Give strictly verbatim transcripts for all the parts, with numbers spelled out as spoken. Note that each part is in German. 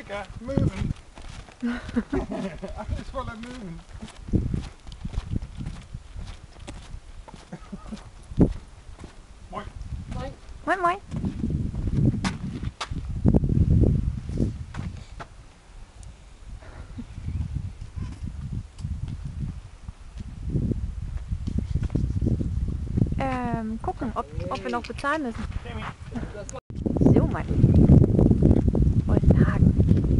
Annika, Möwen. Alles voller Möwen. Moin. Moin. Moin, moin. Ähm, gucken, ob, ob wir noch bezahlen müssen. So, Mann. Woltenhagen.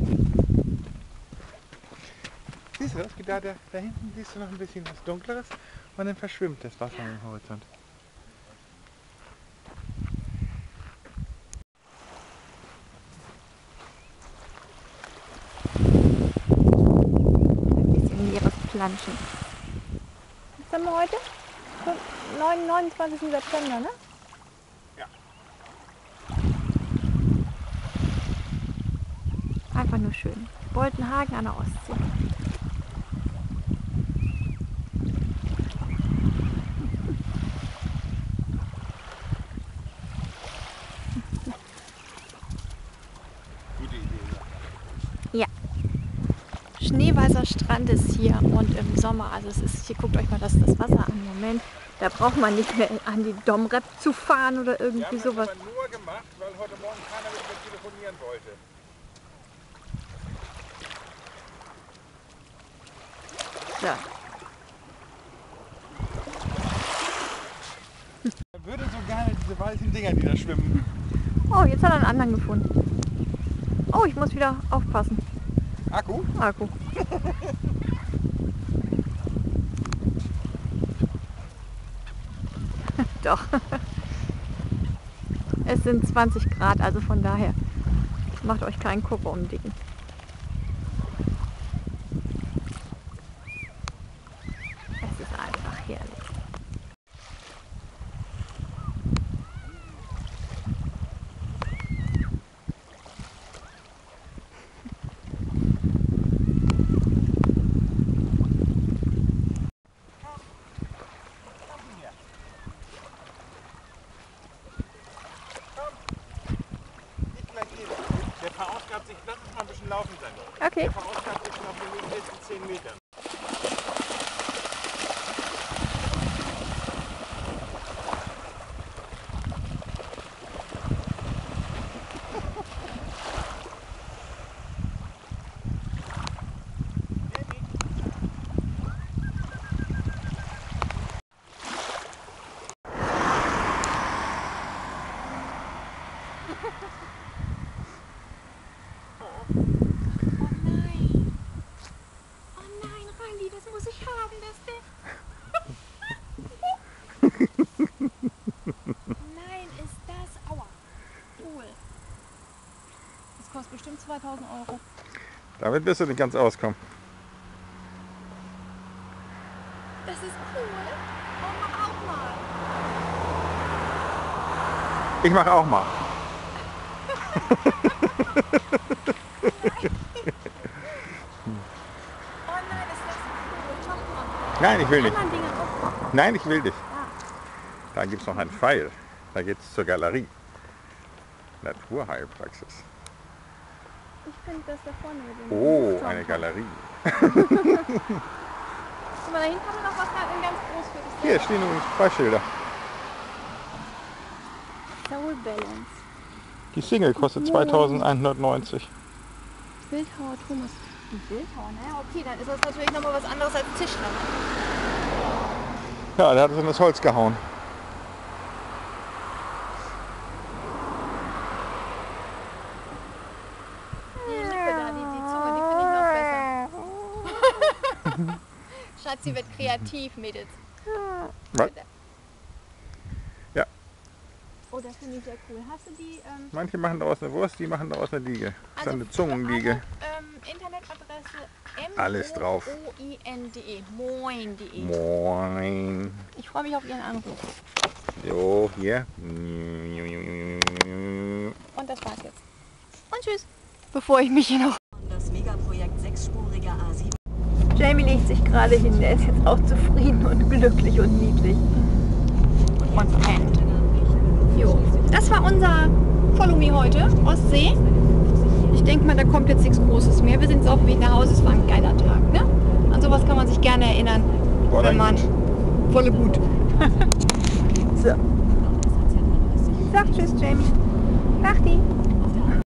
Siehst du das? Da, da, da hinten siehst du noch ein bisschen was Dunkleres und dann verschwimmt das Wasser am Horizont. Ein bisschen Meeresplanschen. Was haben wir heute? neunundzwanzigsten September, ne? Ja. Einfach nur schön. Woltenhagen an der Ostsee. Gute Idee. Ja. Schneeweißer Strand ist hier und im Sommer, also es ist hier, guckt euch mal das, das Wasser an. Moment, da braucht man nicht mehr an die Domrep zu fahren oder irgendwie Wir haben sowas. das aber nur gemacht, weil heute Morgen keiner mit mir telefonieren wollte. So. Er würde so gerne diese weißen Dinger, die da schwimmen. Oh, jetzt hat er einen anderen gefunden. Oh, ich muss wieder aufpassen. Akku? Akku. Doch. Es sind zwanzig Grad, also von daher macht euch keinen Koko um Dicken. Es ist einfach herrlich. Der verausgabt sich, lass uns mal ein bisschen laufen sein. Okay. Der verausgabt sich noch in den nächsten zehn Metern. Nein, ist das... Aua. Cool. Das kostet bestimmt zweitausend Euro. Damit wirst du nicht ganz auskommen. Das ist cool. Oh, mach auch mal. Ich mach auch mal. Oh nein, ist das cool. Schau mal. Nein, ich will Die nicht. anderen Dinger auch machen. Nein, ich will nicht. Ah. Da gibt es noch einen Pfeil. Da geht es zur Galerie. Naturheilpraxis. Ich finde das da vorne mit dem Oh, Strong eine Top. Galerie. Guck mal, da hinten haben wir noch was ganz groß für das Hier stehen übrigens Preisschilder. Soul Balance. Die Single kostet zweitausendeinhundertneunzig. Bildhauer Thomas. Ein Bildhauer, naja, okay, dann ist das natürlich nochmal was anderes als Tischler. Ja, der hat es in das Holz gehauen. Die Lippe da, die, die Zunge, die finde ich noch besser. Schatzi wird kreativ, Mädels. Was? Ja. Oh, das finde ich sehr cool. Hast du die... Ähm, Manche machen daraus eine Wurst, die machen daraus eine Liege. Das ist also eine Zungenliege. für alle, ähm, Internetadresse m Alles drauf. o i n punkt de. Moin punkt de. Moin. Ich freue mich auf Ihren Anruf. Jo, hier. Und das war's jetzt. Und tschüss. Bevor ich mich hier noch... Das Megaprojekt sechsspuriger A sieben. Jamie legt sich gerade hin. Der ist jetzt auch zufrieden und glücklich und niedlich. Und pennt. Jo. Das war unser Follow Me heute. Ostsee. Ich denke mal, da kommt jetzt nichts Großes mehr. Wir sind jetzt auf dem Weg nach Hause, es war ein geiler Tag. Ne? An sowas kann man sich gerne erinnern, War wenn dann man... gut. Volle gut. So. Sag tschüss, Jamie. Nachti.